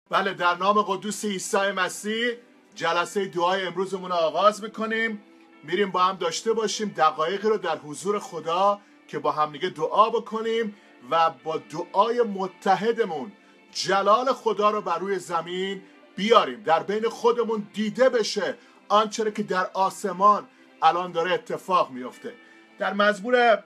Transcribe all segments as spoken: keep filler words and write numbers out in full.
بله، در نام قدوس عیسی مسیح جلسه دعای امروزمون رو آغاز میکنیم. میریم با هم داشته باشیم دقایقی رو در حضور خدا که با هم دیگه دعا بکنیم و با دعای متحدمون جلال خدا رو بر روی زمین بیاریم، در بین خودمون دیده بشه آنچه که در آسمان الان داره اتفاق میفته. در مزمور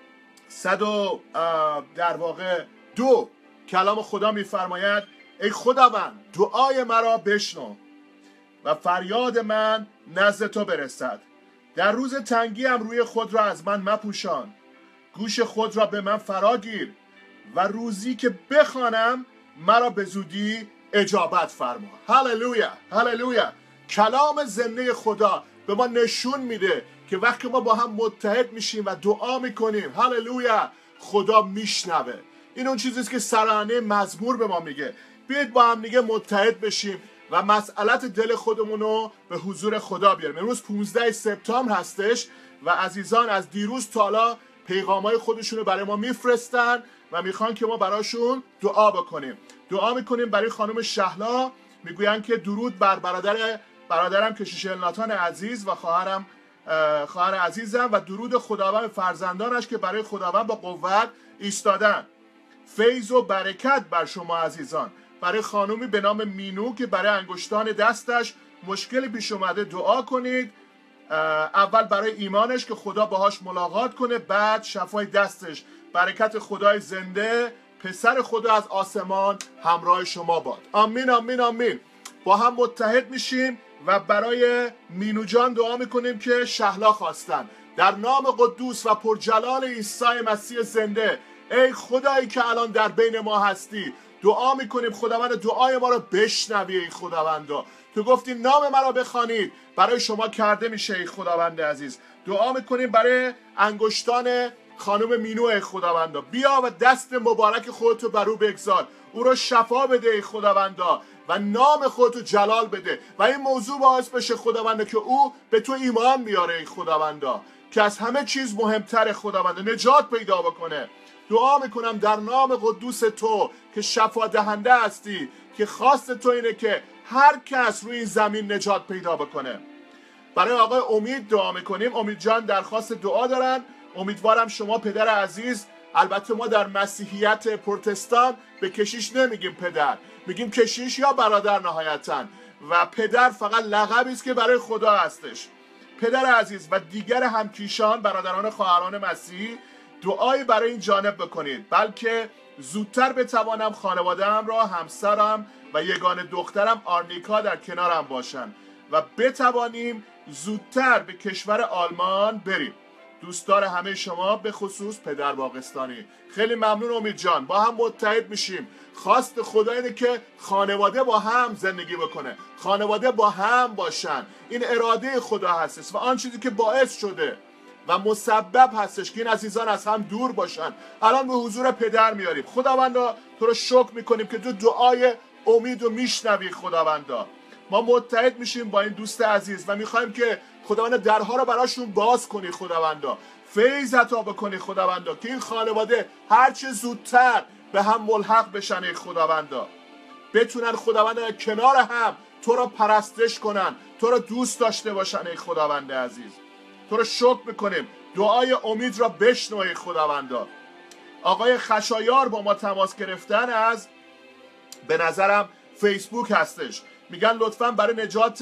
صد و در واقع دو کلام خدا میفرماید ای خداوند دعای مرا بشنو و فریاد من نزد تو برسد. در روز تنگیم روی خود را از من مپوشان، گوش خود را به من فراگیر و روزی که بخوانم مرا به زودی اجابت فرما. هللویا هللویا. کلام زنده خدا به ما نشون میده که وقتی ما با هم متحد میشیم و دعا میکنیم، هللویا، خدا میشنوه. این اون چیزیست که سرانه مزمور به ما میگه. بیاید با هم دیگه متحد بشیم و مسئلت دل خودمون رو به حضور خدا بیاریم. امروز پانزده سپتامبر هستش و عزیزان از دیروز تا حالا پیغامای خودشون رو برای ما میفرستن و میخوان که ما براشون دعا بکنیم. دعا میکنیم برای خانم شهلا، میگوین که درود بر برادر برادرم کشیش الناتان عزیز و خواهرم خواهر عزیزم و درود خداوند فرزندانش که برای خداوند با قوت ایستادن. فیض و برکت بر شما عزیزان. برای خانومی به نام مینو که برای انگشتان دستش مشکلی پیش اومده دعا کنید. اول برای ایمانش که خدا باهاش ملاقات کنه، بعد شفای دستش. برکت خدای زنده پسر خدا از آسمان همراه شما باد. آمین آمین آمین. با هم متحد میشیم و برای مینو جان دعا میکنیم که شهلا خواستن. در نام قدوس و پرجلال عیسی مسیح زنده، ای خدایی که الان در بین ما هستی، دعا میکنیم خداوند دعای ما رو بشنوی. ای خداوندا، تو گفتی نام مرا بخوانید برای شما کرده میشه. ای خداوند عزیز، دعا میکنیم برای انگشتان خانم مینو. ای خداوندا، بیا و دست مبارک خودتو بر او بگذار، او رو شفا بده ای خداوندا و نام خودتو جلال بده و این موضوع باعث بشه خداوندا که او به تو ایمان بیاره. ای خداوندا که از همه چیز مهمتر خداوندا نجات پیدا بکنه. دعا میکنم در نام قدوس تو که شفا دهنده هستی، که خواست تو اینه که هر کس روی این زمین نجات پیدا بکنه. برای آقای امید دعا میکنیم. امید جان درخواست دعا دارن. امیدوارم شما پدر عزیز، البته ما در مسیحیت پروتستان به کشیش نمیگیم پدر، میگیم کشیش یا برادر نهایتاً، و پدر فقط لقبی است که برای خدا هستش. پدر عزیز و دیگر همکیشان، برادران خواهران مسیحی، دعایی برای این جانب بکنید بلکه زودتر بتوانم خانواده‌ام را، همسرم و یگانه دخترم آرنیکا در کنارم باشن و بتوانیم زودتر به کشور آلمان بریم. دوستدار همه شما، به خصوص پدر باقستانی. خیلی ممنون امید جان. با هم متحد میشیم. خواست خدا اینه که خانواده با هم زندگی بکنه، خانواده با هم باشن. این اراده خدا هستش و آن چیزی که باعث شده و مسبب هستش که این عزیزان از هم دور باشن الان به حضور پدر میاریم. خداوندا تو رو شکر میکنیم که تو دعای امید رو میشنوی. خداوندا ما متحد میشیم با این دوست عزیز و میخوایم که خداوند درها رو براشون باز کنی. خداوندا فیض عطا بکنی. خداوندا که این خانواده هرچه زودتر به هم ملحق بشن. ای خداوندا بتونن خداوندا کنار هم تو رو پرستش کنن، تو رو دوست داشته باشن. ای خداوند عزیز تو رو شکر میکنیم. دعای امید را بشنو. ای خداوندا. آقای خشایار با ما تماس گرفتن از به نظرم فیسبوک هستش، میگن لطفاً برای نجات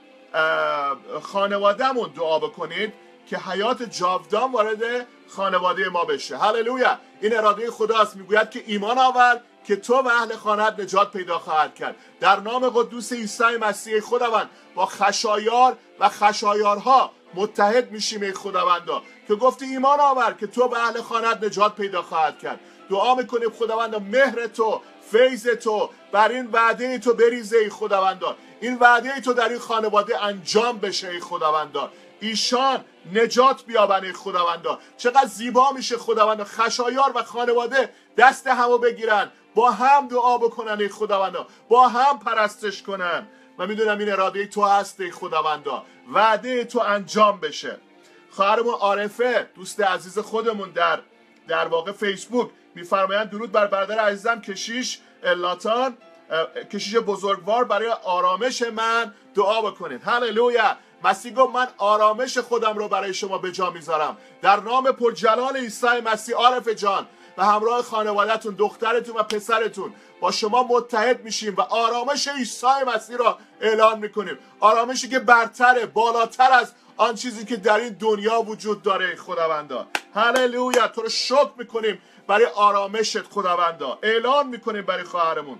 خانوادهمون دعا بکنید که حیات جاودان وارد خانواده ما بشه. هللویا. این اراده خداست. میگوید که ایمان آور که تو و اهل خانه‌ات نجات پیدا خواهد کرد. در نام قدوس عیسی مسیح خداوند با خشایار و خشایارها متحد میشیم. ای خداوندا که گفتی ایمان آور که تو به اهل خانه‌ات نجات پیدا خواهد کرد. دعا میکنیم خداوندا مهر تو، فیض تو بر این وعده تو بریزه. ای خداوندا این وعده تو در این خانواده انجام بشه. ای خداوندا ایشان نجات بیابن. ای خداوندا چقدر زیبا میشه خداوندا خشایار و خانواده دست همو بگیرن، با هم دعا بکنن. ای خداوندا با هم پرستش کنن و میدونم این اراده تو هست. ای خداوندا وعده تو انجام بشه. خواهرمون عارفه دوست عزیز خودمون در در واقع فیسبوک میفرمایند درود بر برادر عزیزم کشیش الناتان کشیش بزرگوار برای آرامش من دعا بکنید. هللویا. مسیح گفت من آرامش خودم رو برای شما به جا میذارم. در نام پرجلال عیسی مسیح عارف جان و همراه خانوادهتون، دخترتون و پسرتون با شما متحد میشیم و آرامش عیسی مسیح را اعلان میکنیم. آرامشی که برتره، بالاتر از آن چیزی که در این دنیا وجود داره. خداوندا هللویا. تو رو شکر میکنیم برای آرامشت خداوندا. اعلان میکنیم برای خواهرمون.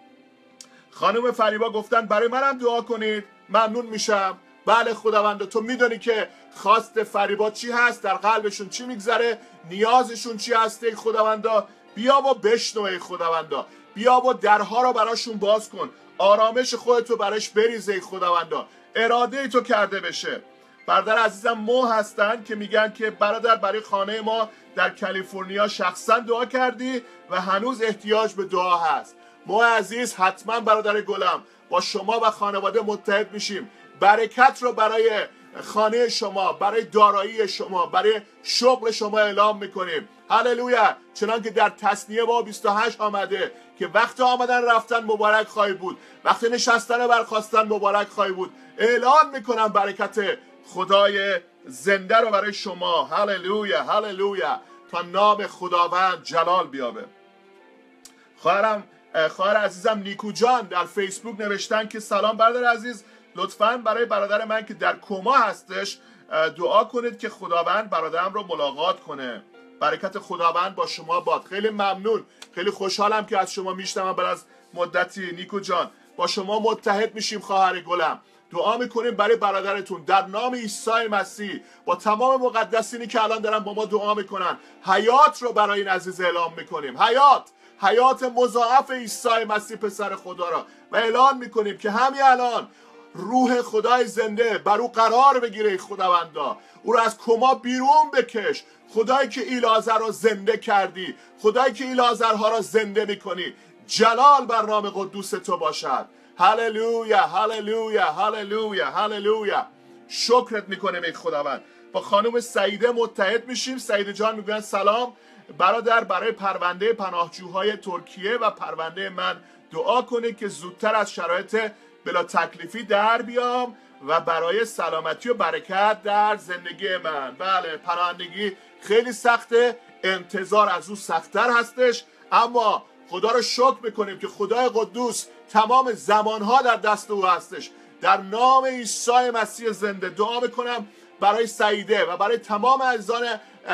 خانم فریبا گفتن برای منم دعا کنید. ممنون میشم. بله خداوندا، تو میدونی که خواست فریبا چی هست، در قلبشون چی میگذره، نیازشون چی هسته. خداوندا بیا و بشنو. ای خداوندا بیا و درها رو براشون باز کن. آرامش خودتو براش بریزه. ای خداوندا اراده تو کرده بشه. برادر عزیزم مو هستن که میگن که برادر برای خانه ما در کالیفرنیا شخصا دعا کردی و هنوز احتیاج به دعا هست. مو عزیز حتما برادر گلم با شما و خانواده متحد میشیم. برکت رو برای خانه شما، برای دارایی شما، برای شغل شما اعلام میکنیم. هللویا. چنان که در تثنیه با بیست و هشت آمده که وقت آمدن رفتن مبارک خواهی بود، وقت نشستن و برخاستن مبارک خواهی بود. اعلان میکنم برکت خدای زنده رو برای شما. هللویا هللویا. تا نام خداوند جلال بیابه. خواهرم خواهر عزیزم نیکو جان در فیسبوک نوشتن که سلام برادر عزیز، لطفاً برای برادر من که در کما هستش دعا کنید که خداوند برادرم رو ملاقات کنه. برکت خداوند با شما باد. خیلی ممنون. خیلی خوشحالم که از شما میشنوم بعد از مدتی. نیکو جان با شما متحد میشیم. خواهر گلم دعا میکنیم برای برادرتون در نام عیسی مسیح. با تمام مقدسینی که الان دارن با ما دعا میکنن، حیات رو برای این عزیز اعلام میکنیم. حیات حیات مضاعف عیسی مسیح پسر خدا را و اعلان میکنیم که همین الان روح خدای زنده بر او قرار بگیره. خداوندا او را از کما بیرون بکش. خدایی که ایلازر را زنده کردی، خدایی که ایلازرها را زنده میکنی، جلال بر نام قدوس تو باشد. هللویا هللویا هللویا هللویا. شکرت میکنیم ای خداوند. با خانم سعیده متحد میشیم. سعیده جان میگن سلام برادر، برای پرونده پناهجوهای ترکیه و پرونده من دعا کنید که زودتر از شرایط بلا تکلیفی در بیام و برای سلامتی و برکت در زندگی من. بله پناهندگی خیلی سخته، انتظار از او سختتر هستش، اما خدا رو شکر میکنیم که خدای قدوس تمام زمانها در دست او هستش. در نام عیسی مسیح زنده دعا میکنم برای سعیده و برای تمام عزیزان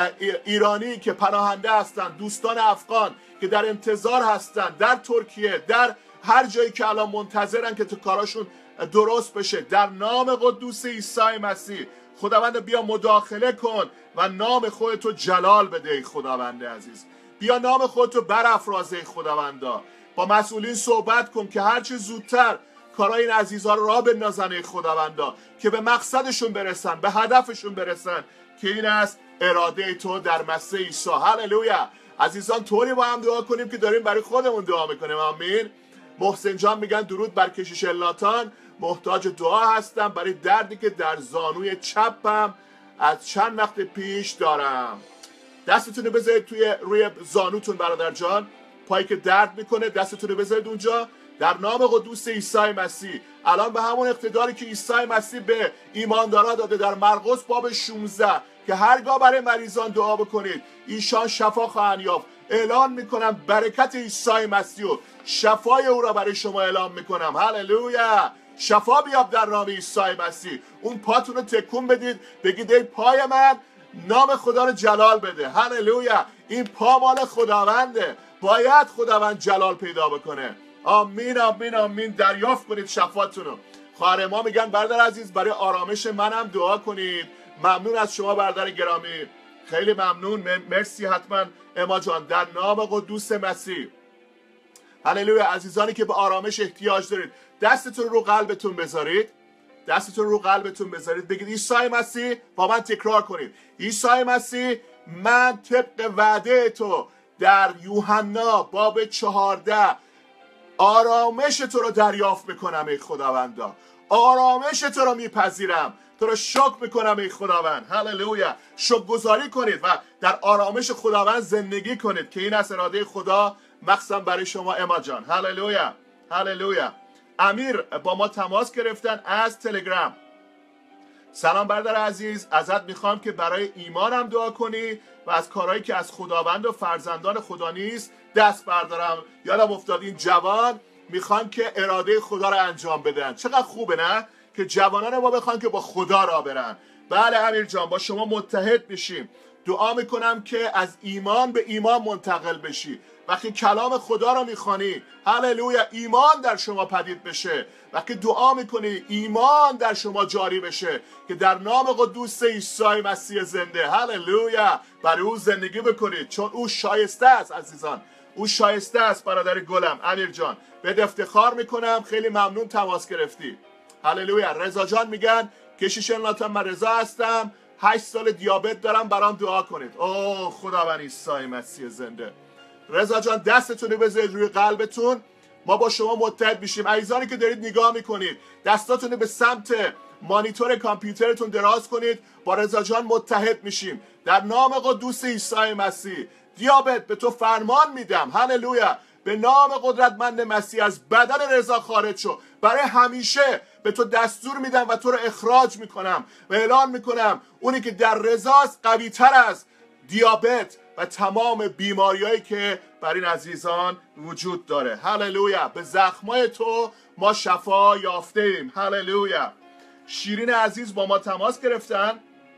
ایرانی که پناهنده هستند، دوستان افغان که در انتظار هستند در ترکیه، در هر جایی که الان منتظرن که تو کاراشون درست بشه. در نام قدوس عیسی مسیح خداوند بیا مداخله کن و نام خودتو جلال بده. ای خداوند عزیز بیا نام خودتو برافراز. ای خداوندا با مسئولین صحبت کن که هرچه زودتر کارای این عزیزا رو راه بندازن. ای خداوندا که به مقصدشون برسن، به هدفشون برسن که این است اراده تو در مسیح عیسی. هللویا. عزیزان طوری با هم دعا کنیم که داریم برای خودمون دعا میکنیم. آمین. محسن جان میگن درود بر کشیش الناتان، محتاج دعا هستم برای دردی که در زانوی چپم از چند وقت پیش دارم. دستتون رو بذارید توی روی زانوتون برادر جان، پایی که درد میکنه دستتون رو بذارید اونجا. در نام قدوس عیسی مسیح الان به همون اقتداری که عیسی مسیح به ایماندارا داده در مرقس باب شانزده که هرگاه برای مریضان دعا بکنید ایشان شفا خواهند یافت، اعلان میکنم برکت عیسی مسیح و شفای او را برای شما اعلام میکنم. هللویا. شفا بیاب در نام عیسی مسیح. اون پاتون رو تکون بدید، بگید ای پای من نام خدا رو جلال بده. هللویا. این پا مال خداونده، باید خداوند جلال پیدا بکنه. آمین آمین آمین. دریافت کنید شفاتون رو. خواهر ما میگن برادر عزیز برای آرامش منم دعا کنید. ممنون از شما برادر گرامی، خیلی ممنون. مرسی. حتما اما جان در نام قدوس مسیح. هللویا. عزیزانی که به آرامش احتیاج دارید دستتون رو قلبتون بذارید، دستتون رو قلبتون بذارید، بگید عیسی مسیح، با من تکرار کنید عیسی مسیح من طبق وعده تو در یوحنا باب چهارده آرامش تو رو دریافت میکنم. ای خداوندا آرامش تو رو میپذیرم، تو رو شکر میکنم ای خداوند. هللویا. شکرگزاری کنید و در آرامش خداوند زندگی کنید که این از اراده خدا مخصوصا برای شما اما جان. هللویا هللویا. امیر با ما تماس گرفتن از تلگرام. سلام برادر عزیز، ازت میخوام که برای ایمانم دعا کنی و از کارهایی که از خداوند و فرزندان خدا نیست دست بردارم. یادم افتاد این جوان میخوان که اراده خدا رو انجام بدن. چقدر خوبه نه که جوانان ما بخوان که با خدا را برن. بله امیر جان، با شما متحد میشیم. دعا میکنم که از ایمان به ایمان منتقل بشی. وقتی کلام خدا رو میخوانی، هللویا، ایمان در شما پدید بشه. وقتی دعا میکنی ایمان در شما جاری بشه که در نام قدوس عیسی مسیح زنده، هللویا، برای او زندگی بکنید، چون او شایسته است. عزیزان، او شایسته است. برادر گلم امیر جان، بهت افتخار میکنم. خیلی ممنون تماس گرفتی. هللویا. رضا جان میگن کشیش ناتان، من رضا هستم، هشت سال دیابت دارم، برام دعا کنید. اوه خداوند عیسی مسیح زنده. رضا جان دستتون رو بذارید روی قلبتون، ما با شما متحد میشیم. عزیزانی که دارید نگاه میکنید، دستاتون رو به سمت مانیتور کامپیوترتون دراز کنید، با رضا جان متحد میشیم در نام قدوس عیسی مسیح. دیابت به تو فرمان میدم، هللویا، به نام قدرتمند مسیح از بدن رضا خارج شو. برای همیشه به تو دستور میدم و تو رو اخراج میکنم و اعلان میکنم اونی که در رضاست قوی تر از دیابت و تمام بیماریایی که بر این عزیزان وجود داره. هللویا. به زخمای تو ما شفا یافته ایم. هللویا. شیرین عزیز با ما تماس گرفتن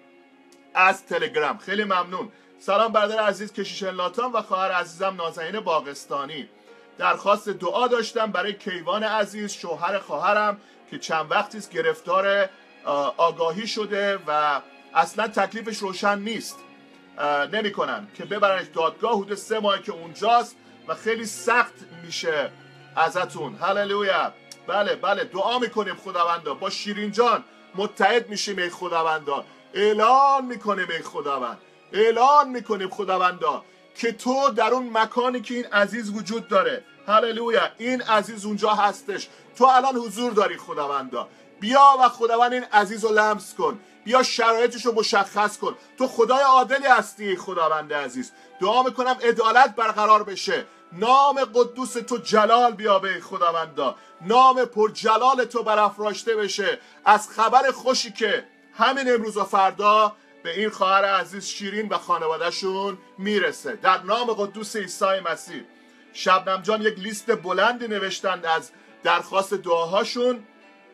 از تلگرام. خیلی ممنون. سلام برادر عزیز کشیش ناتان و خواهر عزیزم نازنین باغستانی. درخواست دعا داشتم برای کیوان عزیز، شوهر خواهرم که چند وقتی است گرفتار آگاهی شده و اصلا تکلیفش روشن نیست، نمی کنن که ببرنش دادگاه. حدود سه ماه که اونجاست و خیلی سخت میشه ازتون. هللویا. بله بله دعا میکنیم خداوندا، با شیرین جان متحد میشیم. ای خداوندا اعلان میکنیم، ای خداوند اعلان میکنیم خداوندا که تو در اون مکانی که این عزیز وجود داره، هللویا، این عزیز اونجا هستش، تو الان حضور داری خداوندا. بیا و خداوند این عزیز رو لمس کن، بیا شرایطش رو مشخص کن. تو خدای عادلی هستی خداوند عزیز. دعا میکنم عدالت برقرار بشه، نام قدوس تو جلال بیابه خداوندا، نام پر جلال تو برافراشته بشه از خبر خوشی که همین امروز و فردا به این خواهر عزیز شیرین و خانوادهشون میرسه در نام قدوس عیسی مسیح. شبنم جان یک لیست بلندی نوشتند از درخواست دعاهاشون.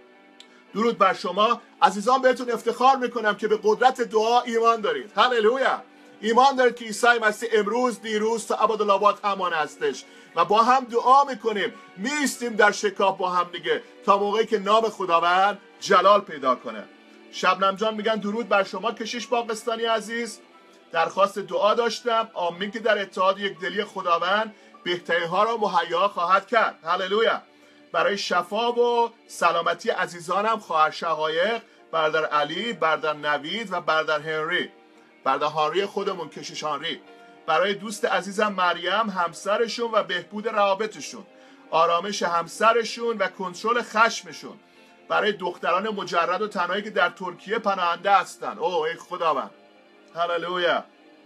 درود بر شما عزیزان، بهتون افتخار میکنم که به قدرت دعا ایمان دارید. هللویا. ایمان دارید که عیسی مسیح امروز دیروز تا ابدالآباد همان هستش و با هم دعا میکنیم، میستیم در شکاف با هم دیگه تا موقعی که نام خداوند جلال پیدا کنه. شبنم جان میگن درود بر شما کشیش باغستانی عزیز، درخواست دعا داشتم. آمین که در اتحاد یک دلی خداوند بهترین ها را مهیا خواهد کرد. هللویا. برای شفا و سلامتی عزیزانم، خواهر شقایق، برادر علی، برادر نوید و برادر هنری، برادر هانری خودمون کشیش هانری. برای دوست عزیزم مریم، همسرشون و بهبود روابطشون، آرامش همسرشون و کنترل خشمشون. برای دختران مجرد و تنهایی که در ترکیه پناهنده هستن، اوه ای خداوند، هللویا،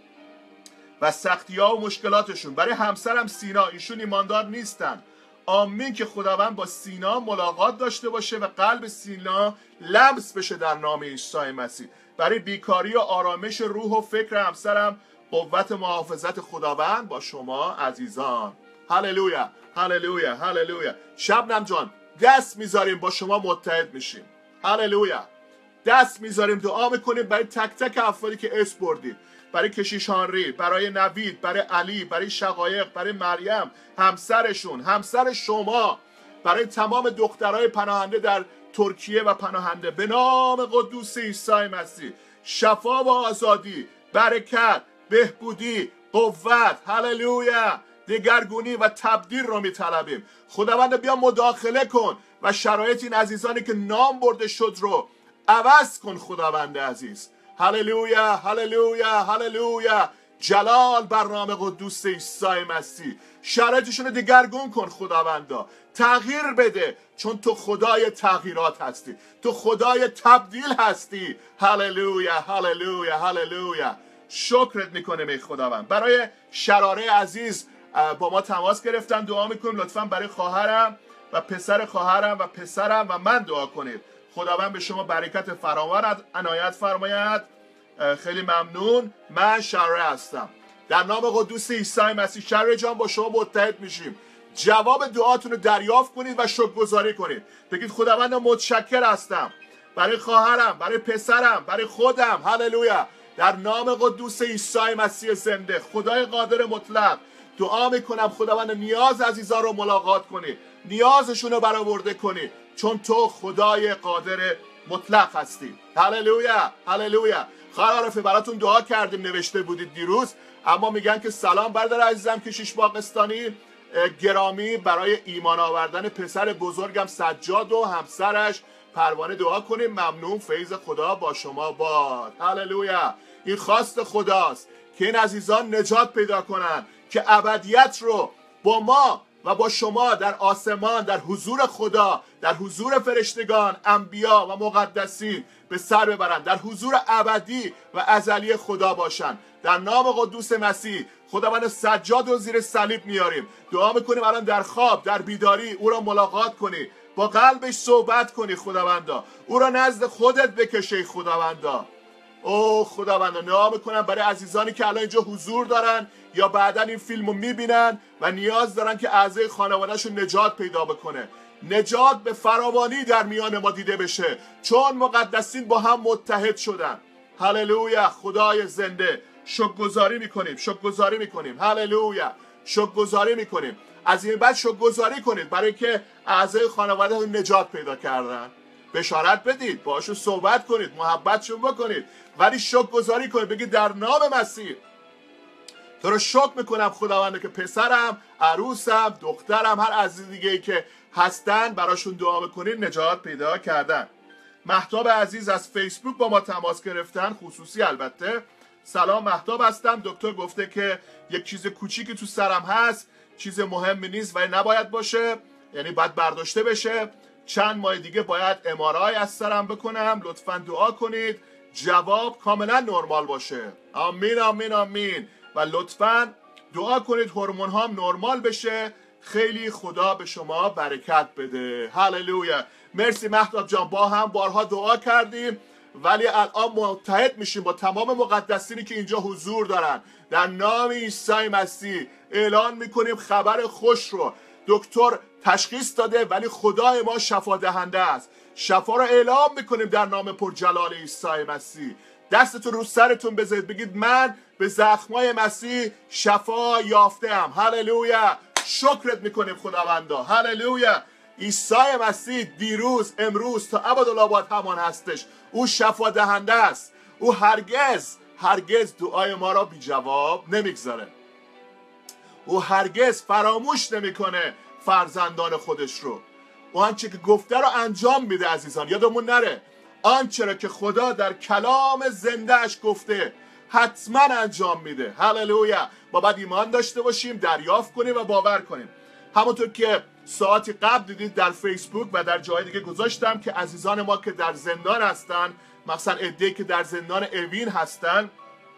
و سختی ها و مشکلاتشون. برای همسرم سینا، ایشون ایماندار نیستن. آمین که خداوند با سینا ملاقات داشته باشه و قلب سینا لمس بشه در نام عیسی مسیح. برای بیکاری و آرامش روح و فکر همسرم، قوت محافظت خداوند با شما عزیزان. هللویا هللویا هللویا. شبنم جان دست میذاریم با شما متحد میشیم. هللویا. دست میذاریم دعا میکنیم برای تک تک افرادی که اسم بردید، برای کشیش هانری، برای نوید، برای علی، برای شقایق، برای مریم همسرشون، همسر شما، برای تمام دخترای پناهنده در ترکیه و پناهنده. به نام قدوس عیسی مسیح شفا و آزادی، برکت، بهبودی، قوت، هللویا، دگرگونی و تبدیل رو میطلبیم. خداوند بیا مداخله کن و شرایط این عزیزانی که نام برده شد رو عوض کن خداوند عزیز. هللویا هللویا هللویا. جلال بر نام قدوس عیسی مسیح. شرایطشون رو دگرگون کن خداوندا، تغییر بده، چون تو خدای تغییرات هستی، تو خدای تبدیل هستی. هللویا هللویا هللویا. شکرت میکنم ای خداوند. برای شراره عزیز با ما تماس گرفتن، دعا میکنیم لطفا برای خواهرم و پسر خواهرم و پسرم و من دعا کنید. خداوند به شما برکت فراوان عنایت فرماید. خیلی ممنون. من شراره هستم. در نام قدوس عیسی مسیح شراره جان با شما متحد میشیم. جواب دعاتون رو دریافت کنید و شکرگزاری کنید. بگید خداوند متشکر هستم برای خواهرم، برای پسرم، برای خودم. هللویا. در نام قدوس عیسی مسیح زنده، خدای قادر مطلق، دعا میکنم خداوند نیاز عزیزان رو ملاقات کنی، نیازشون رو برآورده کنی، چون تو خدای قادر مطلق هستی. هللویا هللویا. خواهر عارفه براتون دعا کردیم، نوشته بودید دیروز، اما میگن که سلام برادر عزیزم کشیش باغستانی گرامی، برای ایمان آوردن پسر بزرگم سجاد و همسرش پروانه دعا کنیم. ممنون، فیض خدا با شما باد. هللویا. این خواست خداست که این عزیزان نجات پیدا کنن، که ابدیت رو با ما و با شما در آسمان، در حضور خدا، در حضور فرشتگان، انبیا و مقدسین به سر ببرن، در حضور ابدی و ازلی خدا باشن. در نام قدوس مسیح خداوند سجاد رو زیر صلیب میاریم. دعا میکنیم الان در خواب، در بیداری او را ملاقات کنی، با قلبش صحبت کنی خداوندا، او را نزد خودت بکشی خداوندا. او خداوندا دعا میکنم برای عزیزانی که الان اینجا حضور دارن یا بعدا این فیلمو میبینن و نیاز دارن که اعضای خانوادهشون نجات پیدا بکنه. نجات به فراوانی در میان ما دیده بشه، چون مقدسین با هم متحد شدن. هللویا. خدای زنده، شکرگزاری میکنیم، شکرگزاری میکنیم. هللویا. شکرگزاری میکنیم. از این بعد شکرگزاری کنید برای که اعضای خانواده نجات پیدا کردن. بشارت بدید، باهاشون صحبت کنید، محبتشون بکنید، ولی شکرگزاری کنید. بگید در نام مسیح تو رو شکر میکنم خداونده که پسرم، عروسم، دخترم، هر عزیز دیگه ای که هستن براشون دعا میکنید نجات پیدا کردن. مهتاب عزیز از فیسبوک با ما تماس گرفتن، خصوصی البته. سلام، مهتاب هستم. دکتر گفته که یک چیز کوچیکی تو سرم هست، چیز مهمی نیست ولی نباید باشه، یعنی باید برداشته بشه. چند ماه دیگه باید ام آر آی از سرم بکنم. لطفاً دعا کنید جواب کاملا نرمال باشه. آمین آمین آمین. و لطفاً دعا کنید هورمون هام نرمال بشه. خیلی خدا به شما برکت بده. هللویا. مرسی مهتاب جان، با هم بارها دعا کردیم ولی الان متحد میشیم با تمام مقدسینی که اینجا حضور دارن. در نام عیسی مسیح اعلان میکنیم خبر خوش رو. دکتر تشخیص داده ولی خدای ما شفا دهنده است. شفا رو اعلام میکنیم در نام پرجلال عیسی مسیح. دستتون رو سرتون بذارید، بگید من به زخمای مسیح شفا یافتم. هللویا. شکرت میکنیم خداوندا. هللویا. عیسی مسیح دیروز، امروز تا ابدالآباد همان هستش. او شفا دهنده است. او هرگز هرگز دعای ما را بی جواب نمیگذاره. او هرگز فراموش نمیکنه فرزندان خودش رو. او آنچه که گفته رو انجام میده عزیزان. یادمون نره آنچه را که خدا در کلام زندهش گفته حتما انجام میده. هللویا. ما باید ایمان داشته باشیم، دریافت کنیم و باور کنیم. همونطور که ساعتی قبل دیدید در فیسبوک و در جای دیگه گذاشتم که عزیزان ما که در زندان هستن، مثلا عده‌ای که در زندان اوین هستن،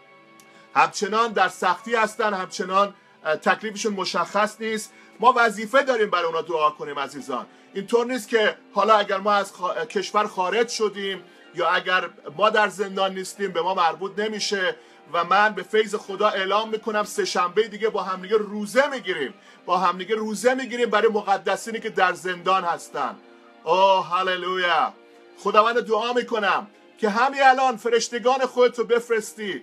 همچنان در سختی هستن، همچنان تکلیفشون مشخص نیست. ما وظیفه داریم برای اونا دعا کنیم عزیزان. اینطور نیست که حالا اگر ما از خا... کشور خارج شدیم یا اگر ما در زندان نیستیم به ما مربوط نمیشه. و من به فیض خدا اعلام میکنم سه شنبه دیگه با همدیگه روزه میگیریم، با همدیگه روزه میگیریم برای مقدسینی که در زندان هستن. اوه هللویا. خداوند دعا میکنم که همین الان فرشتگان خودت رو بفرستی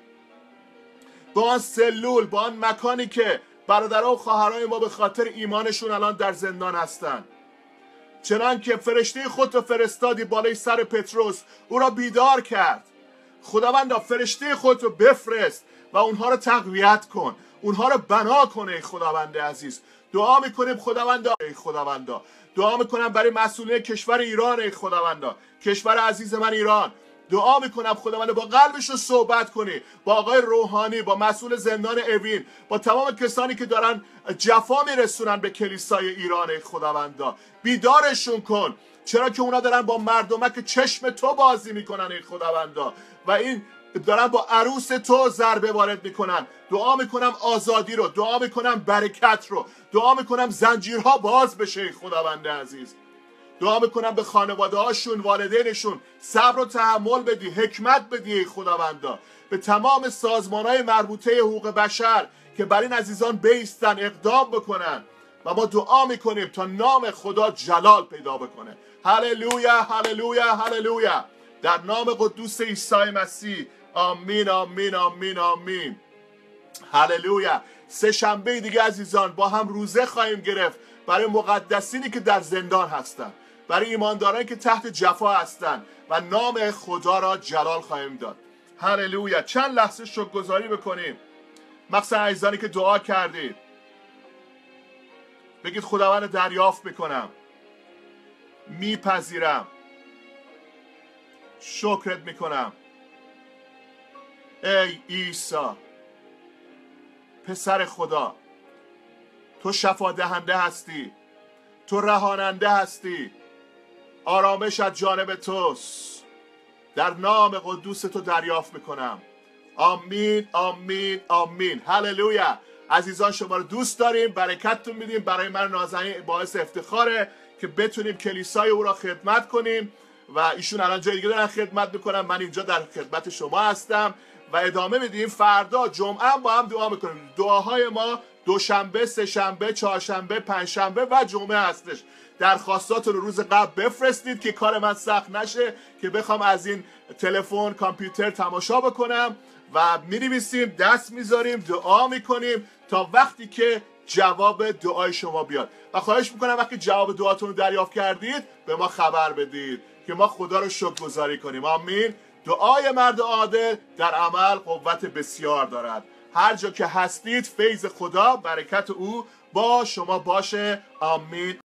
با آن سلول، با آن مکانی که برادرها و خواهرای ما به خاطر ایمانشون الان در زندان هستن. چنان که فرشته خود رو فرستادی بالای سر پتروس، او را بیدار کرد. خداوندا فرشته خود رو بفرست و اونها رو تقویت کن، اونها رو بنا کن ای خداوند عزیز. دعا میکنیم خداوندا ای خداوندا. دعا میکنم برای مسئولین کشور ایران ای خداوندا، کشور عزیز من ایران. دعا میکنم خداوند با قلبش رو صحبت کنی، با آقای روحانی، با مسئول زندان اوین، با تمام کسانی که دارن جفا میرسونن به کلیسای ایران ای خداوندا. بیدارشون کن، چرا که اونا دارن با مردمک چشم تو بازی میکنن ای خداوندا و این دارن با عروس تو ضربه وارد میکنن. دعا میکنم آزادی رو، دعا میکنم برکت رو، دعا میکنم زنجیرها باز بشه خداوند عزیز. دعا میکنم به خانواده هاشون، والدینشون صبر و تحمل بدی، حکمت بدی خداوندا. به تمام سازمان های مربوطه حقوق بشر که بر این عزیزان بیستن اقدام بکنن و ما دعا میکنیم تا نام خدا جلال پیدا بکنه. هللویا هللویا هللویا. در نام قدوس عیسی مسیح. آمین آمین آمین آمین. هللویا. سه شنبه دیگه عزیزان با هم روزه خواهیم گرفت برای مقدسینی که در زندان هستن، برای ایماندارانی که تحت جفا هستن و نام خدا را جلال خواهیم داد. هللویا. چند لحظه شکرگزاری بکنیم، مخصوصا عزیزانی که دعا کردید. بگید خداوند دریافت میکنم، میپذیرم، شکرت میکنم ای عیسی پسر خدا. تو شفا دهنده هستی، تو رهاننده هستی، آرامش از جانب توست. در نام قدوس تو دریافت میکنم. آمین آمین آمین. هللویا. عزیزان شما رو دوست داریم، برکتتون میدیم. برای من نازنین باعث افتخاره که بتونیم کلیسای او را خدمت کنیم و ایشون الان جای دیگه دارن خدمت میکنن، من اینجا در خدمت شما هستم و ادامه میدیم. فردا جمعه با هم دعا میکنیم. دعاهای ما دوشنبه، سه شنبه، چهارشنبه، پنجشنبه و جمعه هستش. درخواستاتون رو روز قبل بفرستید که کار من سخت نشه که بخوام از این تلفن کامپیوتر تماشا بکنم و می‌نویسیم، دست میذاریم، دعا میکنیم تا وقتی که جواب دعای شما بیاد. و خواهش میکنم وقتی جواب دعاتون رو دریافت کردید به ما خبر بدید که ما خدا رو شکرگزاری کنیم. آمین. دعای مرد عادل در عمل قوت بسیار دارد. هر جا که هستید فیض خدا، برکت او با شما باشه. آمین.